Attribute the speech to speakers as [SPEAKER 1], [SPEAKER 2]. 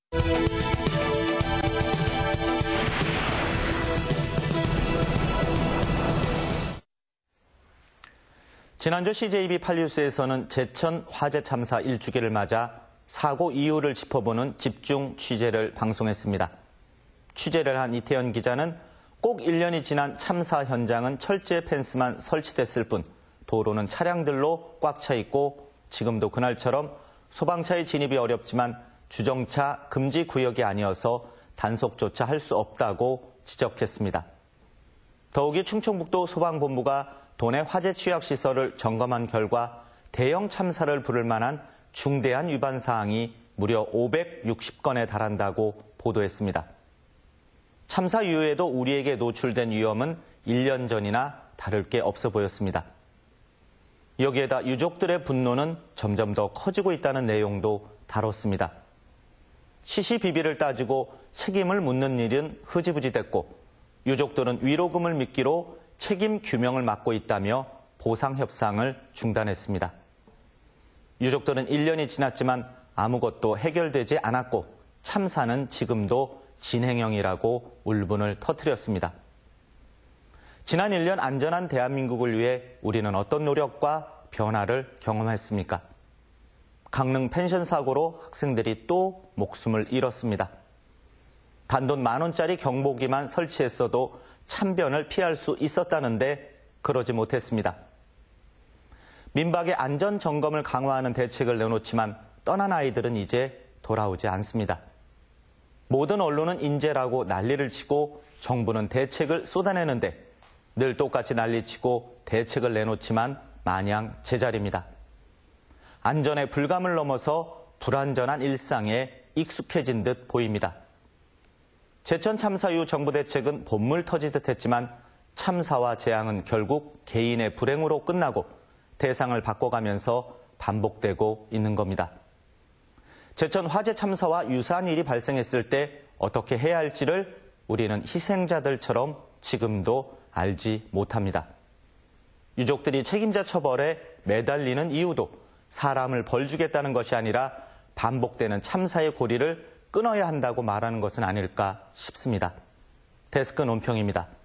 [SPEAKER 1] 지난주 CJB 8뉴스에서는 제천 화재 참사 1주기를 맞아 사고 이유를 짚어보는 집중 취재를 방송했습니다. 취재를 한 이태현 기자는 꼭 1년이 지난 참사 현장은 철제 펜스만 설치됐을 뿐 도로는 차량들로 꽉 차 있고 지금도 그날처럼 소방차의 진입이 어렵지만 주정차 금지 구역이 아니어서 단속조차 할 수 없다고 지적했습니다. 더욱이 충청북도 소방본부가 도내 화재 취약 시설을 점검한 결과 대형 참사를 부를 만한 중대한 위반 사항이 무려 560건에 달한다고 보도했습니다. 참사 이후에도 우리에게 노출된 위험은 1년 전이나 다를 게 없어 보였습니다. 여기에다 유족들의 분노는 점점 더 커지고 있다는 내용도 다뤘습니다. 시시비비를 따지고 책임을 묻는 일은 흐지부지 됐고 유족들은 위로금을 미끼로 책임 규명을 막고 있다며 보상 협상을 중단했습니다. 유족들은 1년이 지났지만 아무것도 해결되지 않았고 참사는 지금도 진행형이라고 울분을 터뜨렸습니다. 지난 1년 안전한 대한민국을 위해 우리는 어떤 노력과 변화를 경험했습니까? 강릉 펜션 사고로 학생들이 또 목숨을 잃었습니다. 단돈 10,000원짜리 경보기만 설치했어도 참변을 피할 수 있었다는데 그러지 못했습니다. 민박의 안전점검을 강화하는 대책을 내놓지만 떠난 아이들은 이제 돌아오지 않습니다. 모든 언론은 인재라고 난리를 치고 정부는 대책을 쏟아내는데 늘 똑같이 난리치고 대책을 내놓지만 마냥 제자리입니다. 안전의 불감을 넘어서 불안전한 일상에 익숙해진 듯 보입니다. 제천 참사 이후 정부 대책은 본물 터지듯 했지만 참사와 재앙은 결국 개인의 불행으로 끝나고 대상을 바꿔가면서 반복되고 있는 겁니다. 제천 화재 참사와 유사한 일이 발생했을 때 어떻게 해야 할지를 우리는 희생자들처럼 지금도 알지 못합니다. 유족들이 책임자 처벌에 매달리는 이유도 사람을 벌주겠다는 것이 아니라 반복되는 참사의 고리를 끊어야 한다고 말하는 것은 아닐까 싶습니다. 데스크 논평입니다.